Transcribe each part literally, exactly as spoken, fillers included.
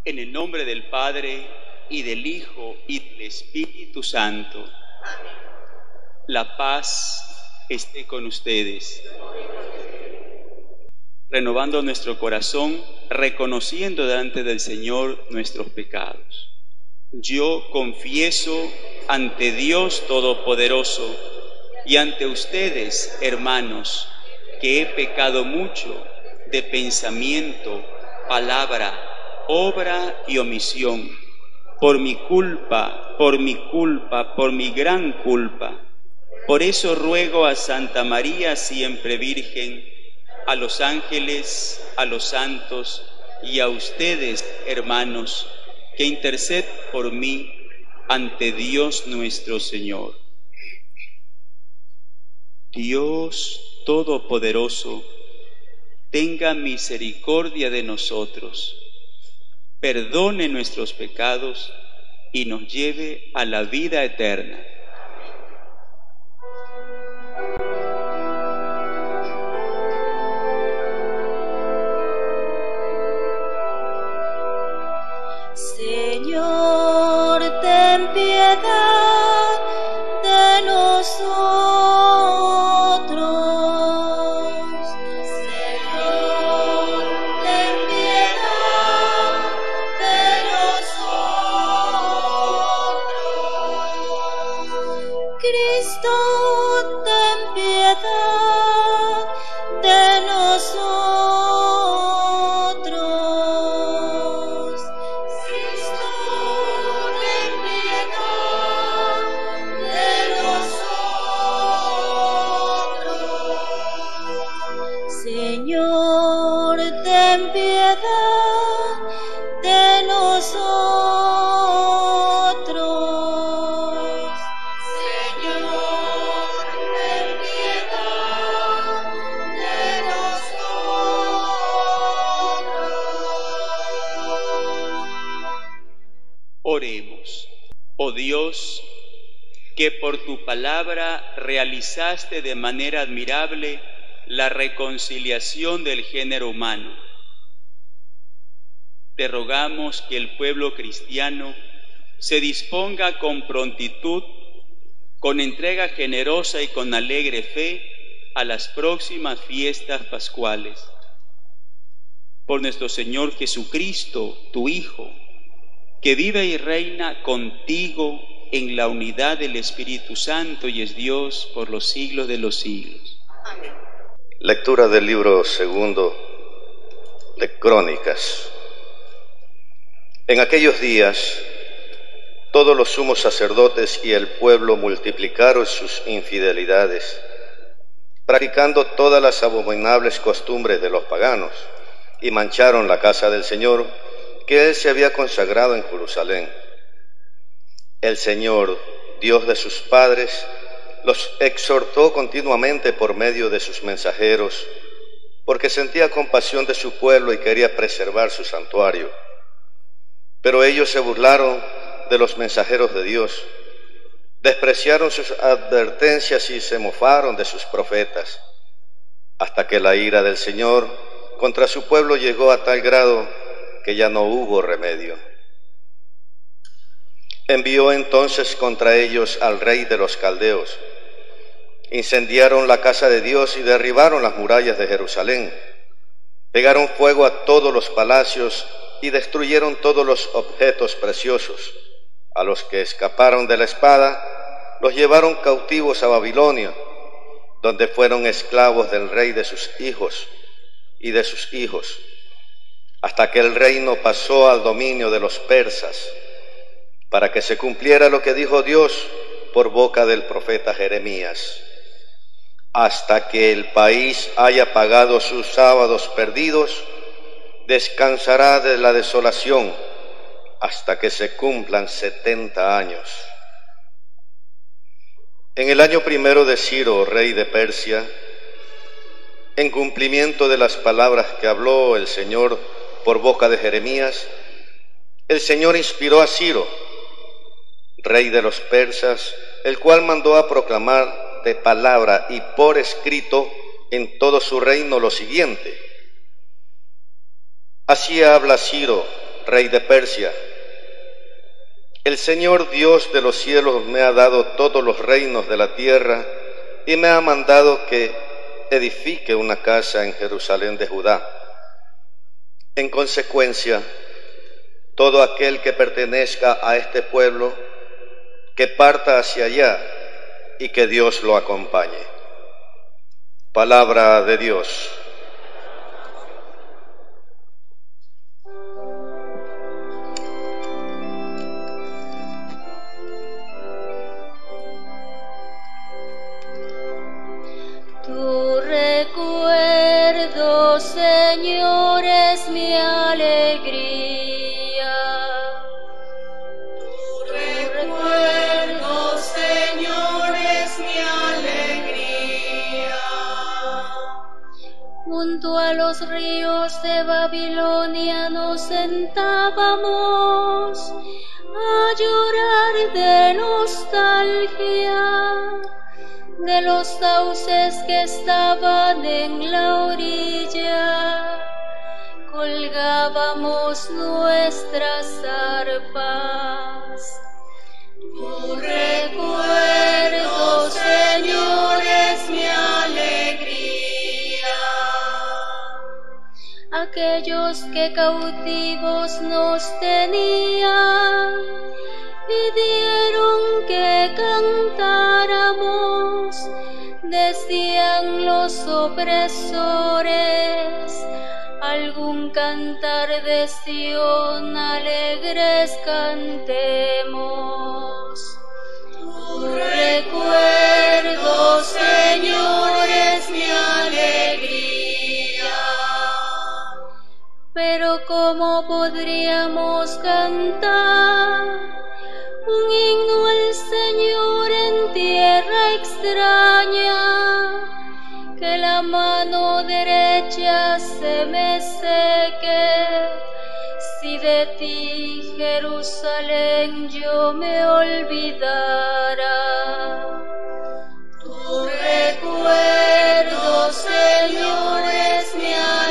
En el nombre del Padre, y del Hijo, y del Espíritu Santo. Amén. La paz esté con ustedes. Renovando nuestro corazón, reconociendo delante del Señor nuestros pecados. Yo confieso ante Dios Todopoderoso y ante ustedes, hermanos, que he pecado mucho de pensamiento, palabra, obra y omisión, por mi culpa, por mi culpa, por mi gran culpa. Por eso ruego a Santa María, siempre Virgen, a los ángeles, a los santos y a ustedes, hermanos, que interced por mí ante Dios nuestro Señor. Dios Todopoderoso, tenga misericordia de nosotros, perdone nuestros pecados y nos lleve a la vida eterna. Señor, ten piedad de nosotros. Señor, ten piedad de nosotros. Cristo, ten piedad de nosotros. Cristo, ten piedad de nosotros. Señor, ten piedad de nosotros. Señor, ten piedad de nosotros. Oremos. Oh Dios, que por tu palabra realizaste de manera admirable la reconciliación del género humano. Te rogamos que el pueblo cristiano se disponga con prontitud, con entrega generosa y con alegre fe a las próximas fiestas pascuales. Por nuestro Señor Jesucristo, tu Hijo, que vive y reina contigo en la unidad del Espíritu Santo y es Dios por los siglos de los siglos. Amén. Lectura del libro segundo de Crónicas. En aquellos días, todos los sumos sacerdotes y el pueblo multiplicaron sus infidelidades, practicando todas las abominables costumbres de los paganos, y mancharon la casa del Señor, que él se había consagrado en Jerusalén. El Señor, Dios de sus padres, los exhortó continuamente por medio de sus mensajeros, porque sentía compasión de su pueblo y quería preservar su santuario. Pero ellos se burlaron de los mensajeros de Dios, despreciaron sus advertencias y se mofaron de sus profetas, hasta que la ira del Señor contra su pueblo llegó a tal grado que ya no hubo remedio. Envió entonces contra ellos al rey de los caldeos. Incendiaron la casa de Dios y derribaron las murallas de Jerusalén. Pegaron fuego a todos los palacios y destruyeron todos los objetos preciosos. A los que escaparon de la espada, los llevaron cautivos a Babilonia, donde fueron esclavos del rey de sus hijos y de sus hijos, hasta que el reino pasó al dominio de los persas, para que se cumpliera lo que dijo Dios por boca del profeta Jeremías. Hasta que el país haya pagado sus sábados perdidos, descansará de la desolación, hasta que se cumplan setenta años. En el año primero de Ciro, rey de Persia, en cumplimiento de las palabras que habló el Señor por boca de Jeremías, el Señor inspiró a Ciro, rey de los persas, el cual mandó a proclamar de palabra y por escrito en todo su reino lo siguiente: así habla Ciro, rey de Persia. El Señor Dios de los cielos me ha dado todos los reinos de la tierra y me ha mandado que edifique una casa en Jerusalén de Judá. En consecuencia, todo aquel que pertenezca a este pueblo, que parta hacia allá y que Dios lo acompañe. Palabra de Dios. Tu recuerdo, Señor, es mi alegría. Tu recuerdo, Señor, es mi alegría. Junto a los ríos de Babilonia nos sentábamos a llorar de nostalgia de los sauces que estaban en la orilla. Colgábamos nuestras arpas. Tu recuerdo, Señor, es mi alegría. Aquellos que cautivos nos tenían pidieron que cantáramos, decían los opresores, algún cantar de Sión alegres cantemos. Tu recuerdo, Señor, es mi alegría. Pero ¿cómo podríamos cantar un himno al Señor en tierra extraña? Que la mano derecha se me seque, si de ti, Jerusalén, yo me olvidara. Tu recuerdo, Señor, es mi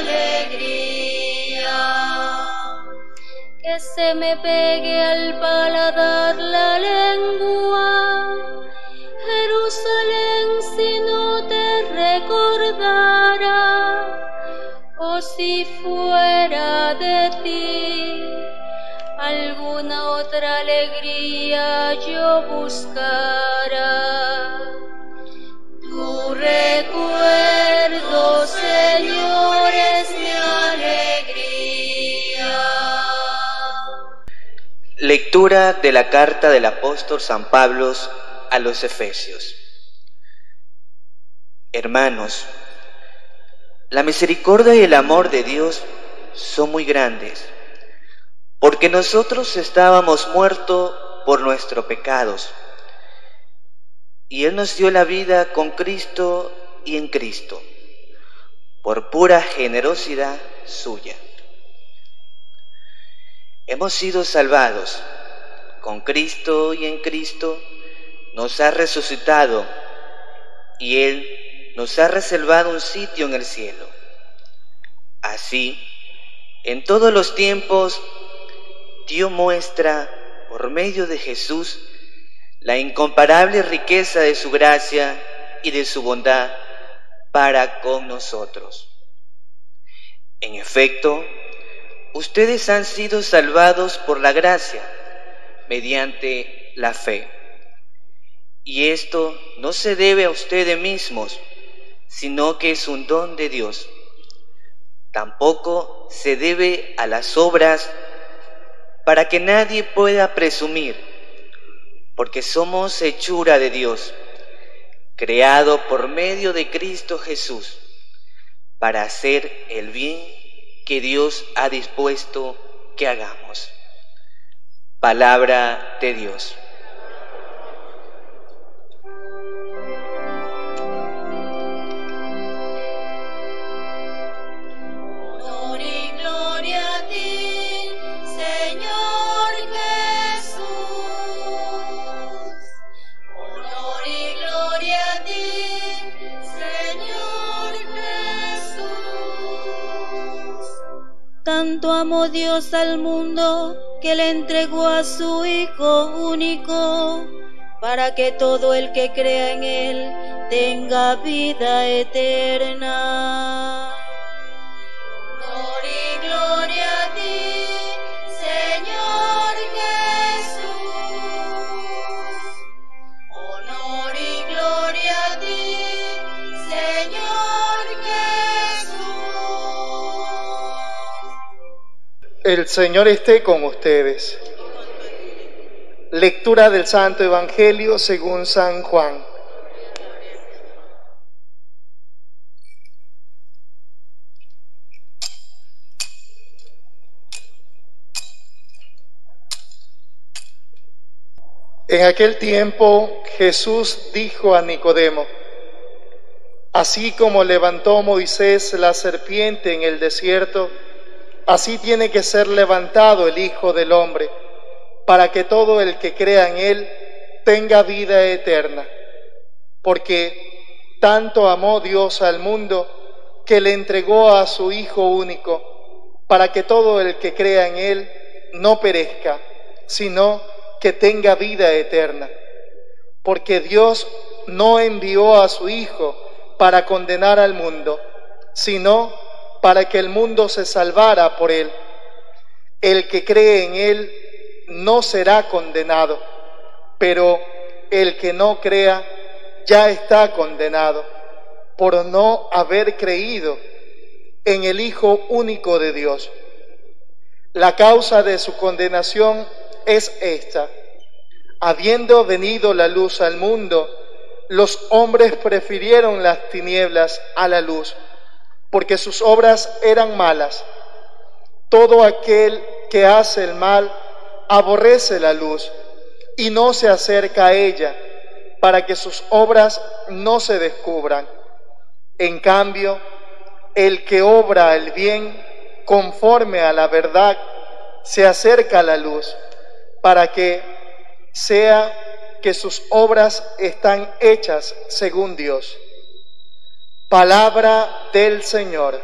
alegría. Que se me pegue al paladar la lengua, Jerusalén, si no te recordara, o si fuera de ti alguna otra alegría yo buscara. Tu recuerdo, Señor, es mi alegría. Lectura de la carta del apóstol San Pablo a los Efesios. Hermanos, la misericordia y el amor de Dios son muy grandes, porque nosotros estábamos muertos por nuestros pecados, y Él nos dio la vida con Cristo y en Cristo, por pura generosidad suya. Hemos sido salvados. Con Cristo y en Cristo nos ha resucitado y Él nos ha reservado un sitio en el cielo. Así, en todos los tiempos, Dios muestra por medio de Jesús la incomparable riqueza de su gracia y de su bondad para con nosotros. En efecto, ustedes han sido salvados por la gracia, mediante la fe. Y esto no se debe a ustedes mismos, sino que es un don de Dios. Tampoco se debe a las obras para que nadie pueda presumir, porque somos hechura de Dios, creado por medio de Cristo Jesús, para hacer el bien que Dios ha dispuesto que hagamos. Palabra de Dios. Honor y gloria a ti, Señor Jesús. Honor y gloria a ti, Señor Jesús. Tanto amó Dios al mundo que le entregó a su Hijo único, para que todo el que crea en Él tenga vida eterna. Honor y gloria a ti, Señor Jesús. Honor y gloria a ti, Señor Jesús. El Señor esté con ustedes. Lectura del Santo Evangelio según San Juan. En aquel tiempo Jesús dijo a Nicodemo: así como levantó Moisés la serpiente en el desierto, así tiene que ser levantado el Hijo del Hombre, para que todo el que crea en Él tenga vida eterna. Porque tanto amó Dios al mundo que le entregó a su Hijo único, para que todo el que crea en Él no perezca, sino que tenga vida eterna. Porque Dios no envió a su Hijo para condenar al mundo, sino para que el mundo se salvara por Él. El que cree en Él no será condenado, pero el que no crea ya está condenado por no haber creído en el Hijo único de Dios. La causa de su condenación es esta: habiendo venido la luz al mundo, los hombres prefirieron las tinieblas a la luz, porque sus obras eran malas. Todo aquel que hace el mal aborrece la luz y no se acerca a ella, para que sus obras no se descubran. En cambio, el que obra el bien conforme a la verdad se acerca a la luz, para que sea que sus obras están hechas según Dios. Palabra del Señor.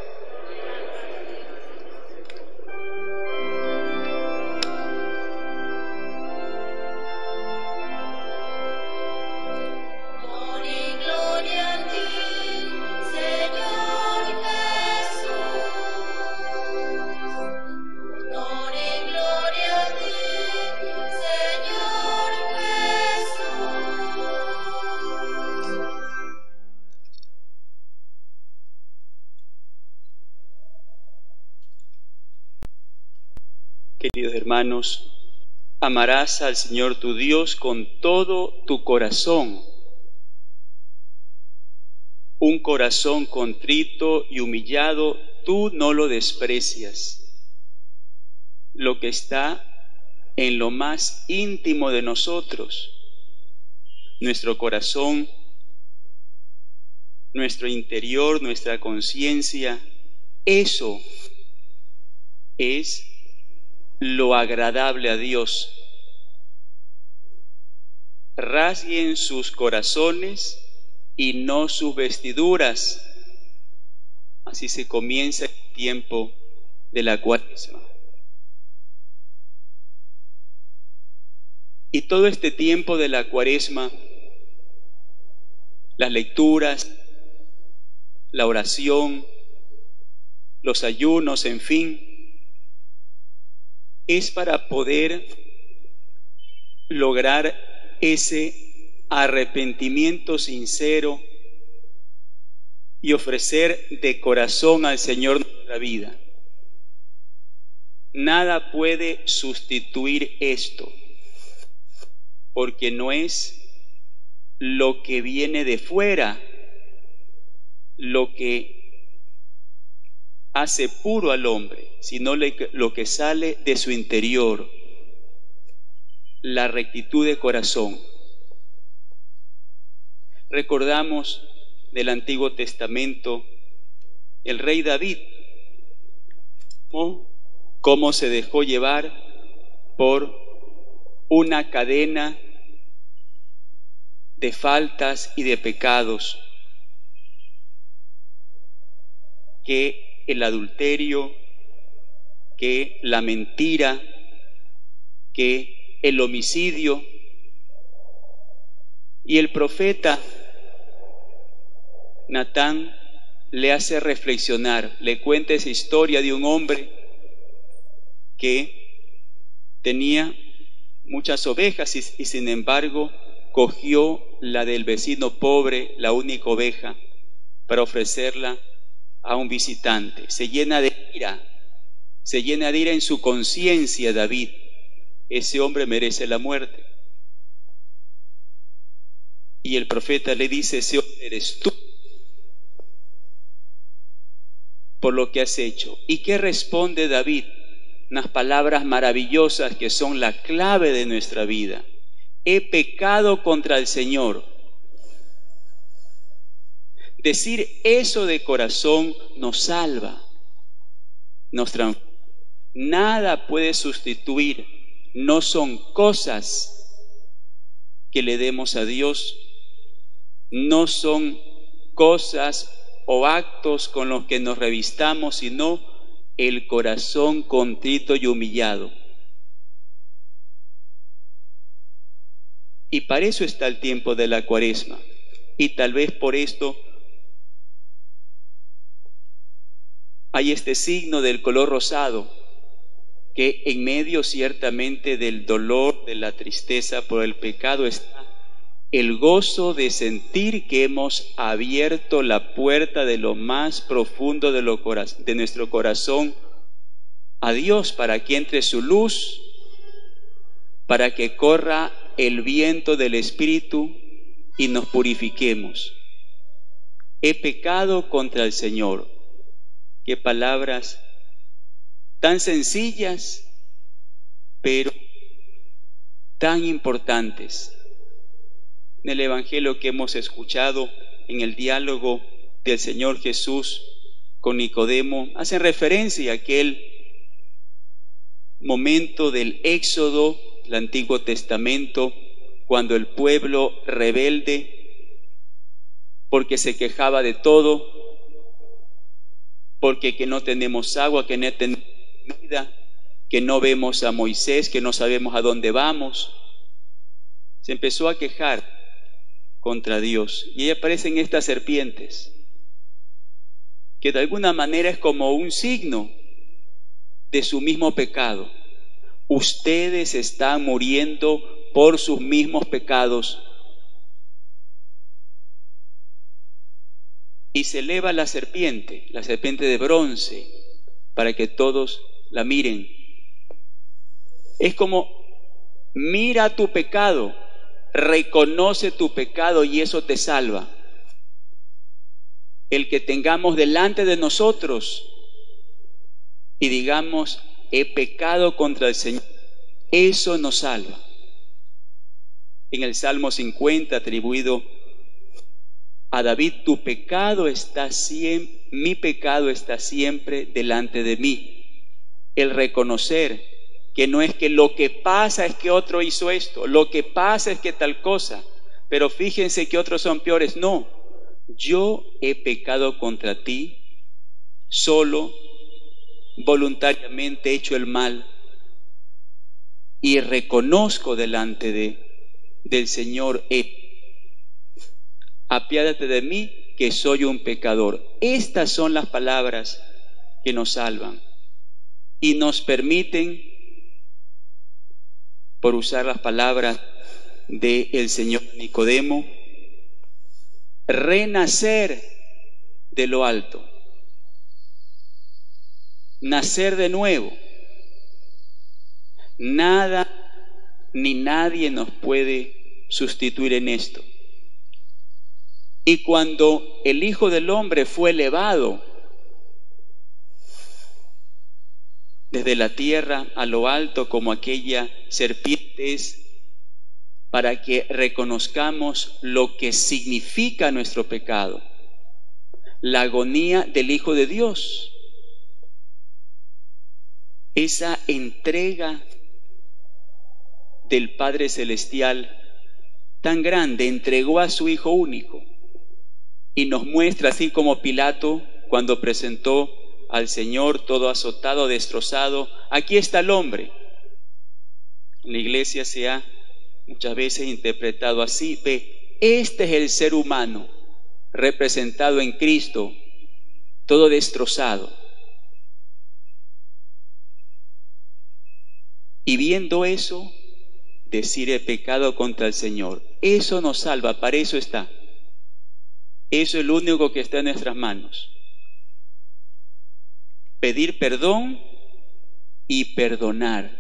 Queridos hermanos, amarás al Señor tu Dios con todo tu corazón. Un corazón contrito y humillado tú no lo desprecias. Lo que está en lo más íntimo de nosotros, nuestro corazón, nuestro interior, nuestra conciencia, eso es lo agradable a Dios. Rasguen sus corazones y no sus vestiduras. Así se comienza el tiempo de la Cuaresma. Y todo este tiempo de la Cuaresma, las lecturas, la oración, los ayunos, en fin, es para poder lograr ese arrepentimiento sincero y ofrecer de corazón al Señor nuestra vida. Nada puede sustituir esto, porque no es lo que viene de fuera lo que hace puro al hombre, sino lo que sale de su interior, la rectitud de corazón. Recordamos del Antiguo Testamento el rey David, cómo, cómo se dejó llevar por una cadena de faltas y de pecados, que el adulterio, que la mentira, que el homicidio. Y el profeta Natán le hace reflexionar, le cuenta esa historia de un hombre que tenía muchas ovejas y, y sin embargo cogió la del vecino pobre, la única oveja, para ofrecerla a un visitante. Se llena de ira, se llena de ira en su conciencia David. Ese hombre merece la muerte. Y el profeta le dice: ese hombre eres tú, por lo que has hecho. ¿Y qué responde David? Unas palabras maravillosas que son la clave de nuestra vida. He pecado contra el Señor. Decir eso de corazón nos salva, nos transforma. Nada puede sustituir, no son cosas que le demos a Dios, no son cosas o actos con los que nos revistamos, sino el corazón contrito y humillado. Y para eso está el tiempo de la Cuaresma. Y tal vez por esto hay este signo del color rosado, que en medio ciertamente del dolor, de la tristeza por el pecado, está el gozo de sentir que hemos abierto la puerta de lo más profundo de, lo, de nuestro corazón a Dios, para que entre su luz, para que corra el viento del Espíritu y nos purifiquemos. He pecado contra el Señor. Qué palabras tan sencillas, pero tan importantes. En el Evangelio que hemos escuchado, en el diálogo del Señor Jesús con Nicodemo, hacen referencia a aquel momento del Éxodo, el Antiguo Testamento, cuando el pueblo rebelde, porque se quejaba de todo, porque que no tenemos agua, que no tenemos comida, que no vemos a Moisés, que no sabemos a dónde vamos, se empezó a quejar contra Dios. Y ahí aparecen estas serpientes, que de alguna manera es como un signo de su mismo pecado. Ustedes están muriendo por sus mismos pecados. Y se eleva la serpiente, la serpiente de bronce, para que todos la miren. Es como: mira tu pecado, reconoce tu pecado y eso te salva. El que tengamos delante de nosotros y digamos: he pecado contra el Señor, eso nos salva. En el Salmo cincuenta, atribuido a David: tu pecado está siempre, mi pecado está siempre delante de mí. El reconocer que no es que lo que pasa es que otro hizo esto, lo que pasa es que tal cosa, pero fíjense que otros son peores. No, yo he pecado contra ti, solo, voluntariamente he hecho el mal y reconozco delante de, del Señor, he, apiádate de mí que soy un pecador. Estas son las palabras que nos salvan y nos permiten, por usar las palabras del Señor Nicodemo, renacer de lo alto, nacer de nuevo. Nada ni nadie nos puede sustituir en esto. Y cuando el Hijo del Hombre fue elevado desde la tierra a lo alto como aquella serpiente, es para que reconozcamos lo que significa nuestro pecado, la agonía del Hijo de Dios, esa entrega del Padre Celestial tan grande, entregó a su Hijo único y nos muestra, así como Pilato cuando presentó al Señor todo azotado, destrozado. Aquí está el hombre. La iglesia se ha muchas veces interpretado así. Ve, este es el ser humano representado en Cristo, todo destrozado. Y viendo eso, decir he pecado contra el Señor. Eso nos salva, para eso está. Eso es lo único que está en nuestras manos. Pedir perdón y perdonar.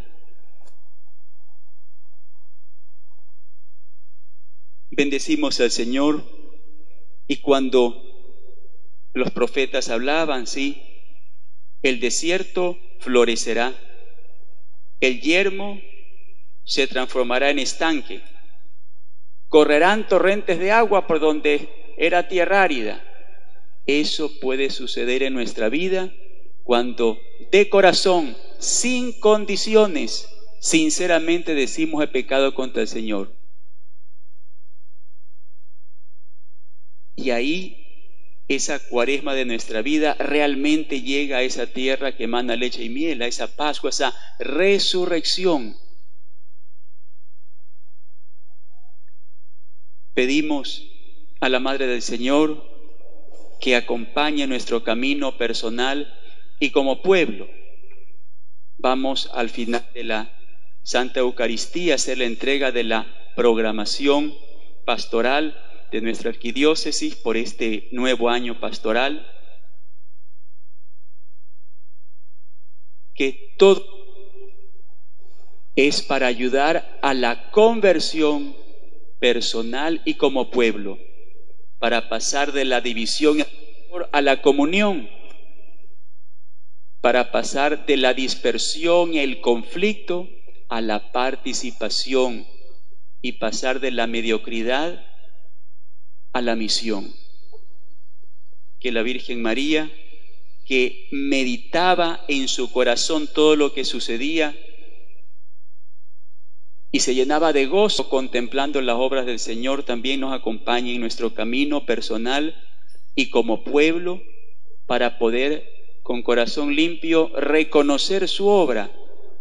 Bendecimos al Señor, y cuando los profetas hablaban, sí, el desierto florecerá, el yermo se transformará en estanque, correrán torrentes de agua por donde era tierra árida. Eso puede suceder en nuestra vida cuando de corazón, sin condiciones, sinceramente decimos he pecado contra el Señor. Y ahí esa cuaresma de nuestra vida realmente llega a esa tierra que emana leche y miel, a esa Pascua, a esa resurrección. Pedimos a la Madre del Señor que acompañe nuestro camino personal, y como pueblo vamos al final de la Santa Eucaristía a hacer la entrega de la programación pastoral de nuestra arquidiócesis por este nuevo año pastoral. Que todo es para ayudar a la conversión personal y como pueblo, para pasar de la división a la comunión, para pasar de la dispersión y el conflicto a la participación, y pasar de la mediocridad a la misión. Que la Virgen María, que meditaba en su corazón todo lo que sucedía y se llenaba de gozo contemplando las obras del Señor, también nos acompañe en nuestro camino personal y como pueblo, para poder con corazón limpio reconocer su obra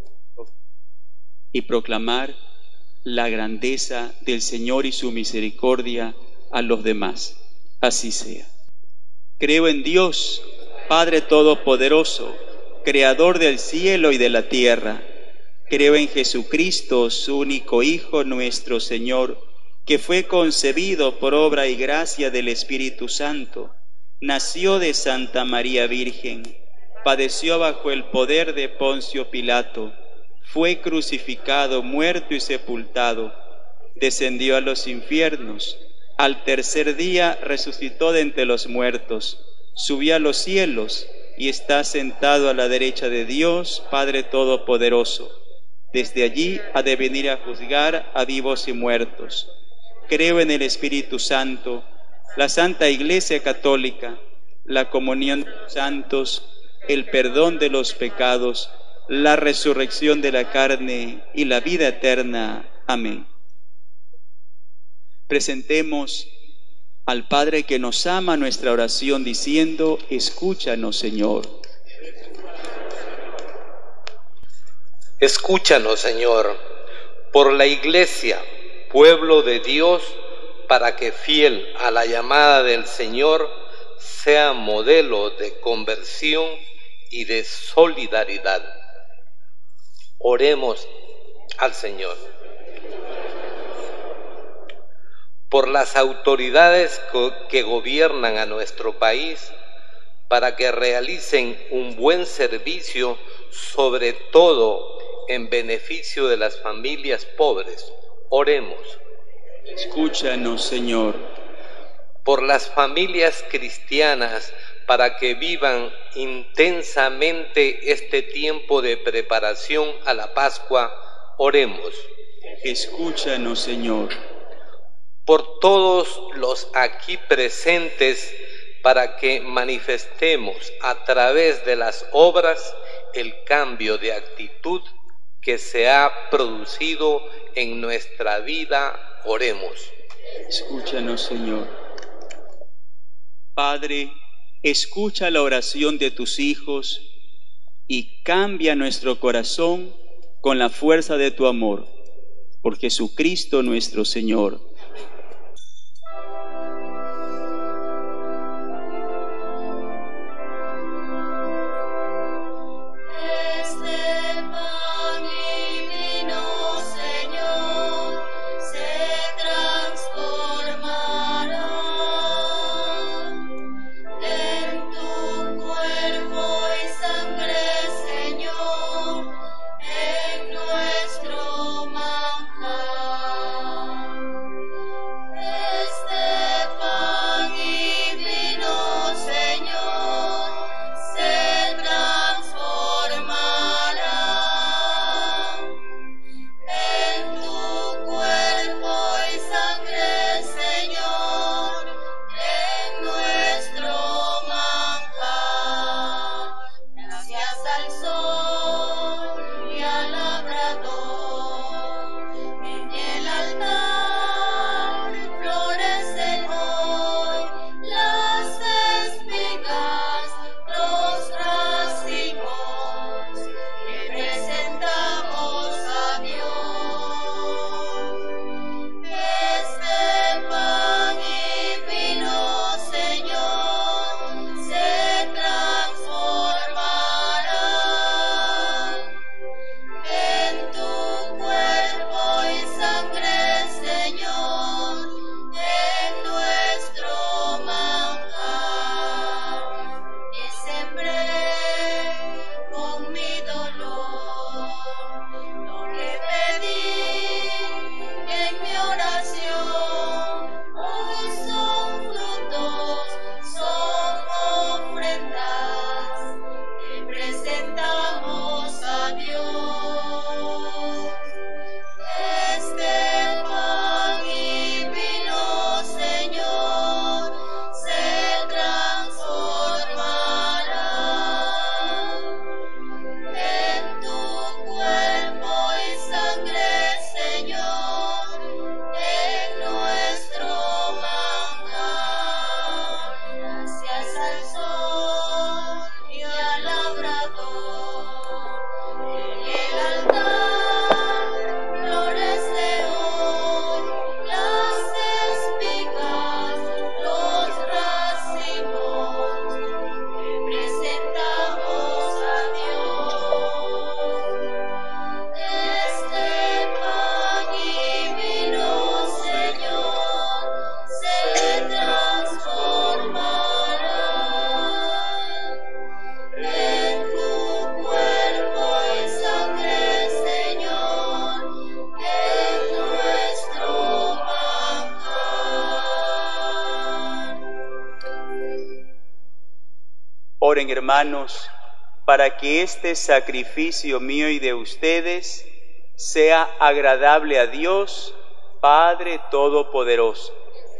y proclamar la grandeza del Señor y su misericordia a los demás. Así sea. Creo en Dios, Padre Todopoderoso, Creador del cielo y de la tierra. Creo en Jesucristo, su único Hijo, nuestro Señor, que fue concebido por obra y gracia del Espíritu Santo. Nació de Santa María Virgen, padeció bajo el poder de Poncio Pilato, fue crucificado, muerto y sepultado, descendió a los infiernos, al tercer día resucitó de entre los muertos, subió a los cielos y está sentado a la derecha de Dios, Padre Todopoderoso. Desde allí ha de venir a juzgar a vivos y muertos. Creo en el Espíritu Santo, la Santa Iglesia Católica, la comunión de los santos, el perdón de los pecados, la resurrección de la carne y la vida eterna. Amén. Presentemos al Padre que nos ama nuestra oración diciendo: escúchanos, Señor. Escúchanos, Señor, por la Iglesia, pueblo de Dios, para que fiel a la llamada del Señor sea modelo de conversión y de solidaridad. Oremos al Señor. Por las autoridades que gobiernan a nuestro país, para que realicen un buen servicio, sobre todo en beneficio de las familias pobres. Oremos. Escúchanos, Señor. Por las familias cristianas, para que vivan intensamente este tiempo de preparación a la Pascua, oremos. Escúchanos, Señor. Por todos los aquí presentes, para que manifestemos a través de las obras el cambio de actitud que se ha producido en nuestra vida, oremos. Escúchanos, Señor. Padre, escucha la oración de tus hijos y cambia nuestro corazón con la fuerza de tu amor. Por Jesucristo nuestro Señor. Oren, hermanos, para que este sacrificio mío y de ustedes sea agradable a Dios, Padre Todopoderoso.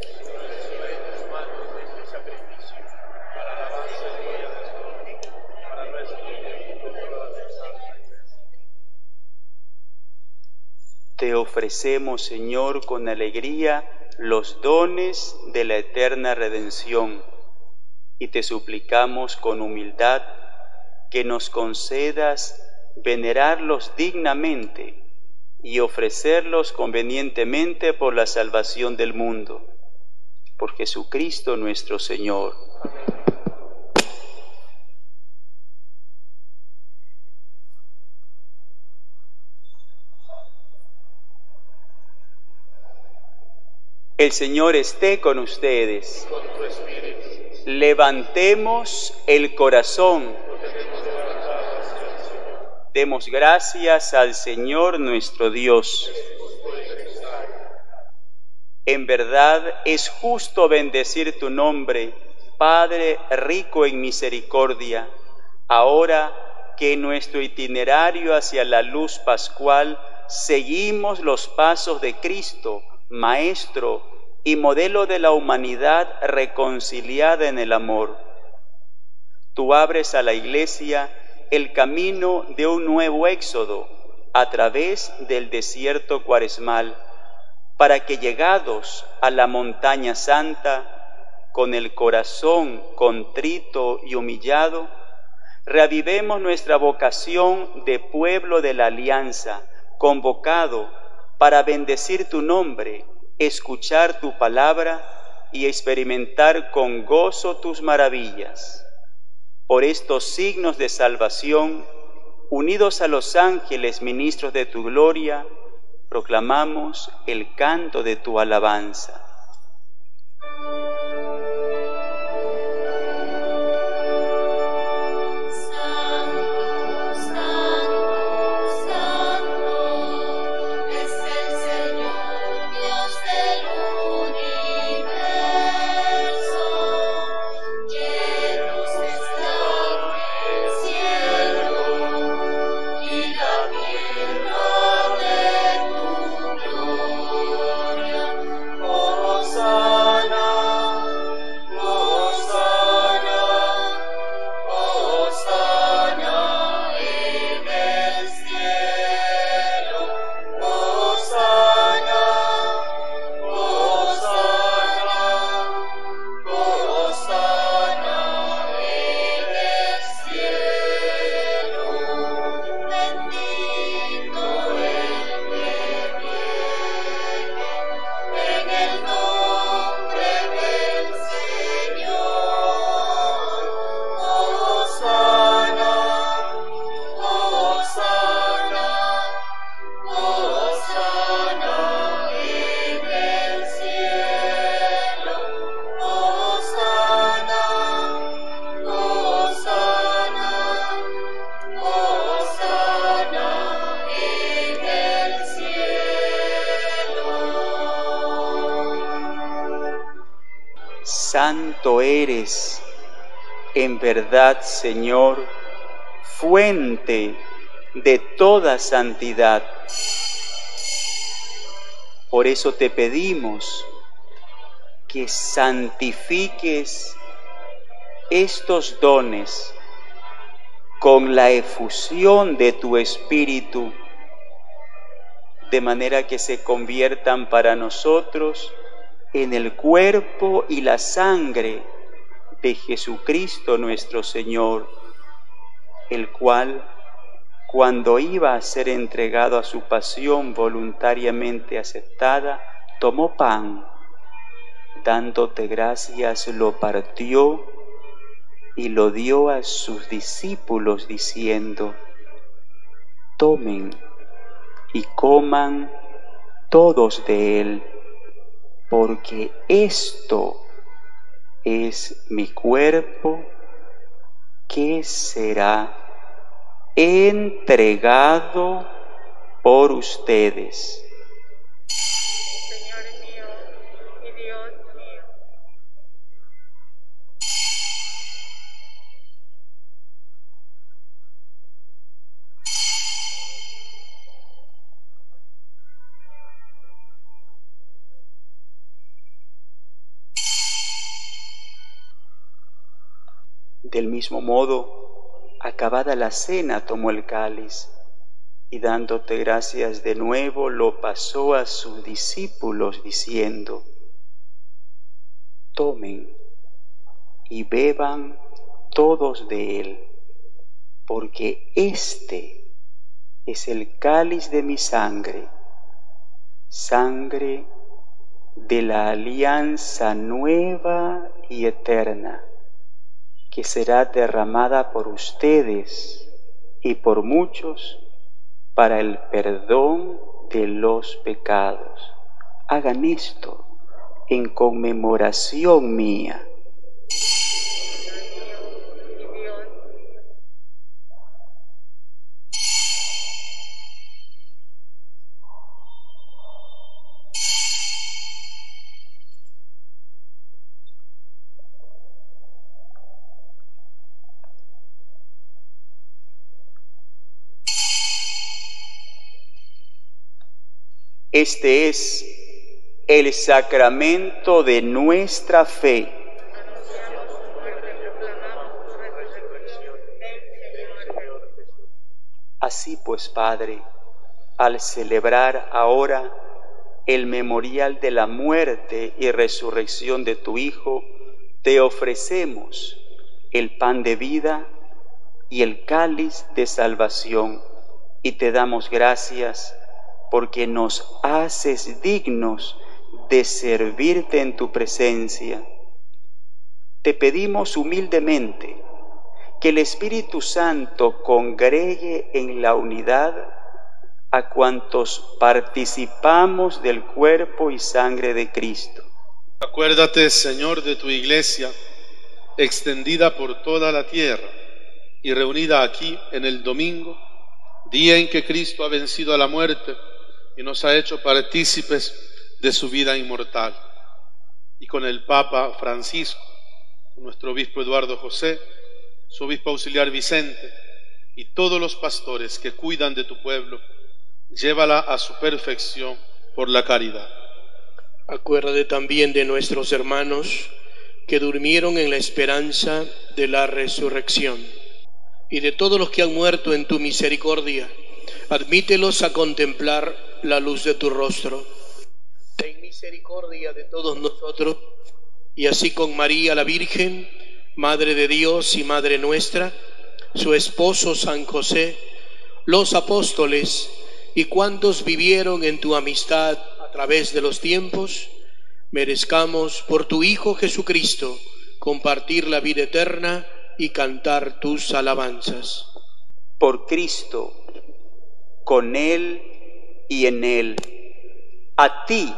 Te ofrecemos, Señor, con alegría los dones de la eterna redención y te suplicamos con humildad que nos concedas venerarlos dignamente y ofrecerlos convenientemente por la salvación del mundo. Por Jesucristo nuestro Señor. El Señor esté con ustedes. Con tu espíritu. Levantemos el corazón. Demos gracias al Señor nuestro Dios. En verdad es justo bendecir tu nombre, Padre rico en misericordia, ahora que en nuestro itinerario hacia la luz pascual seguimos los pasos de Cristo, Maestro y modelo de la humanidad reconciliada en el amor. Tú abres a la Iglesia el camino de un nuevo éxodo a través del desierto cuaresmal, para que llegados a la montaña santa con el corazón contrito y humillado, reavivemos nuestra vocación de pueblo de la alianza, convocado para bendecir tu nombre, escuchar tu palabra y experimentar con gozo tus maravillas. Por estos signos de salvación, unidos a los ángeles ministros de tu gloria, proclamamos el canto de tu alabanza. Santo eres, en verdad, Señor, fuente de toda santidad. Por eso te pedimos que santifiques estos dones con la efusión de tu Espíritu, de manera que se conviertan para nosotros en el cuerpo y la sangre de Jesucristo nuestro Señor, el cual, cuando iba a ser entregado a su pasión voluntariamente aceptada, tomó pan, dándote gracias, lo partió y lo dio a sus discípulos, diciendo: tomen y coman todos de él, porque esto es mi cuerpo que será entregado por ustedes. Señor mío y Dios mío. Del mismo modo, acabada la cena, tomó el cáliz y dándote gracias de nuevo, lo pasó a sus discípulos diciendo: tomen y beban todos de él, porque este es el cáliz de mi sangre, sangre de la alianza nueva y eterna, que será derramada por ustedes y por muchos para el perdón de los pecados. Hagan esto en conmemoración mía. Este es el sacramento de nuestra fe. Así pues, Padre, al celebrar ahora el memorial de la muerte y resurrección de tu Hijo, te ofrecemos el pan de vida y el cáliz de salvación, y te damos gracias porque nos haces dignos de servirte en tu presencia. Te pedimos humildemente que el Espíritu Santo congregue en la unidad a cuantos participamos del cuerpo y sangre de Cristo. Acuérdate, Señor, de tu iglesia, extendida por toda la tierra y reunida aquí en el domingo, día en que Cristo ha vencido a la muerte y nos ha hecho partícipes de su vida inmortal. Y con el Papa Francisco, nuestro obispo Eduardo José, su obispo auxiliar Vicente y todos los pastores que cuidan de tu pueblo, llévala a su perfección por la caridad. Acuérdate también de nuestros hermanos que durmieron en la esperanza de la resurrección, y de todos los que han muerto en tu misericordia. Admítelos a contemplar la luz de tu rostro. Ten misericordia de todos nosotros, y así con María la Virgen, Madre de Dios y Madre nuestra, su esposo San José, los apóstoles y cuantos vivieron en tu amistad a través de los tiempos, merezcamos por tu Hijo Jesucristo compartir la vida eterna y cantar tus alabanzas. Por Cristo, con Él y en Él, a ti,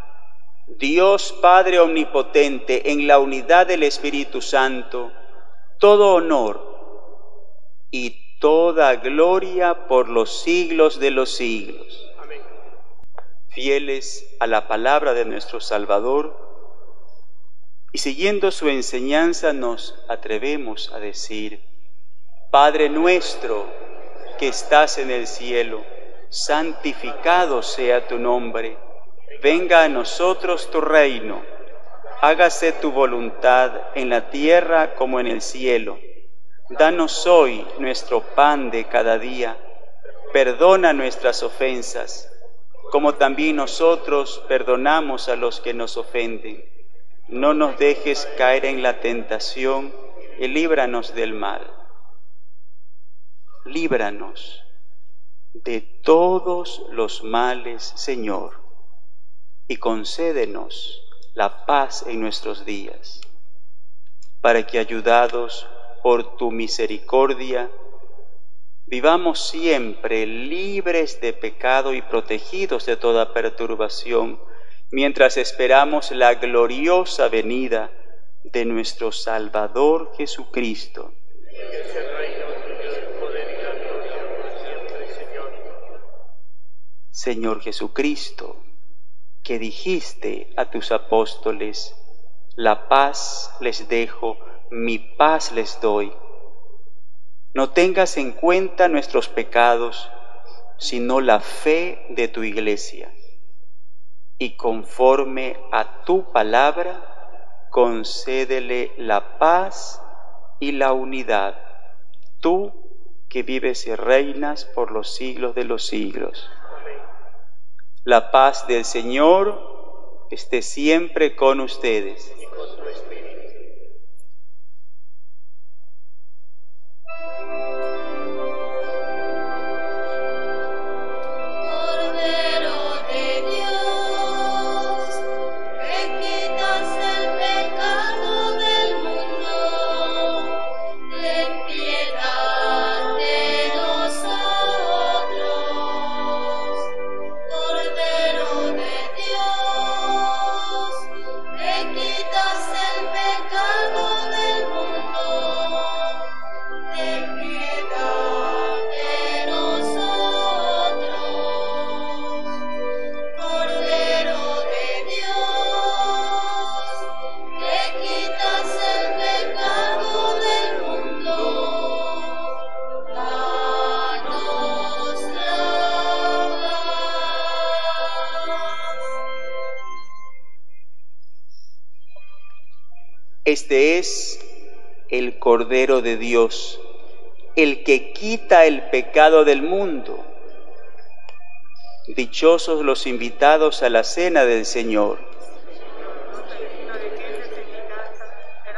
Dios Padre Omnipotente, en la unidad del Espíritu Santo, todo honor y toda gloria por los siglos de los siglos. Amén. Fieles a la palabra de nuestro Salvador y siguiendo su enseñanza nos atrevemos a decir: Padre nuestro que estás en el cielo, santificado sea tu nombre. Venga a nosotros tu reino. Hágase tu voluntad en la tierra como en el cielo. Danos hoy nuestro pan de cada día. Perdona nuestras ofensas, como también nosotros perdonamos a los que nos ofenden. No nos dejes caer en la tentación y líbranos del mal. Líbranos de todos los males, Señor, y concédenos la paz en nuestros días, para que, ayudados por tu misericordia, vivamos siempre libres de pecado y protegidos de toda perturbación, mientras esperamos la gloriosa venida de nuestro Salvador Jesucristo. Señor Jesucristo, que dijiste a tus apóstoles: la paz les dejo, mi paz les doy. No tengas en cuenta nuestros pecados, sino la fe de tu iglesia. Y conforme a tu palabra, concédele la paz y la unidad, tú que vives y reinas por los siglos de los siglos. La paz del Señor esté siempre con ustedes. Este es el Cordero de Dios, el que quita el pecado del mundo. Dichosos los invitados a la cena del Señor.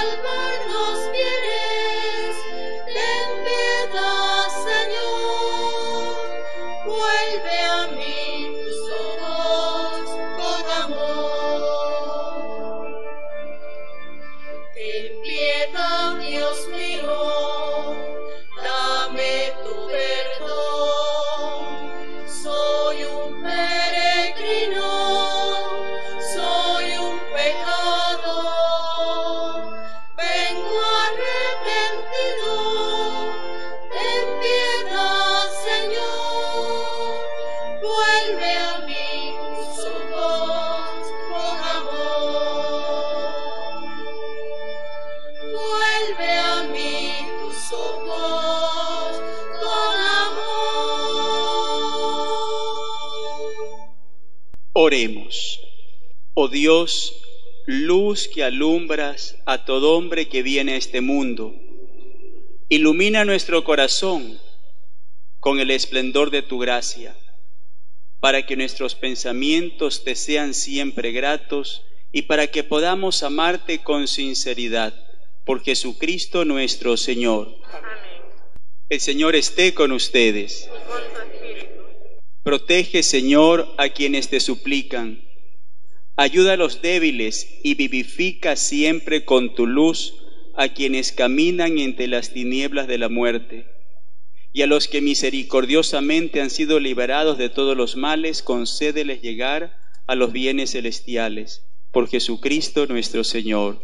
salvarnos vienes, ten piedad, Señor. Vuelve a mí tus ojos con amor. Ten piedad, Dios mío, dame tu perdón. Soy un peregrino, soy un pecador. Vengo arrepentido, ten piedad, Señor. Vuelve a mí tus ojos con amor. Vuelve a mí tus ojos con amor. Oremos. Oh Dios, luz que alumbras a todo hombre que viene a este mundo, ilumina nuestro corazón con el esplendor de tu gracia, para que nuestros pensamientos te sean siempre gratos y para que podamos amarte con sinceridad, por Jesucristo nuestro Señor. Amén. El Señor esté con ustedes. Y con tu espíritu. Protege, Señor, a quienes te suplican. Ayuda a los débiles y vivifica siempre con tu luz a quienes caminan entre las tinieblas de la muerte. Y a los que misericordiosamente han sido liberados de todos los males, concédeles llegar a los bienes celestiales. Por Jesucristo nuestro Señor.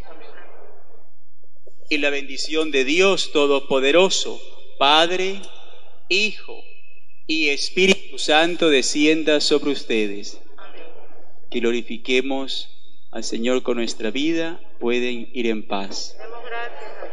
Y la bendición de Dios Todopoderoso, Padre, Hijo y Espíritu Santo descienda sobre ustedes. Que glorifiquemos al Señor con nuestra vida. Pueden ir en paz. Demos gracias.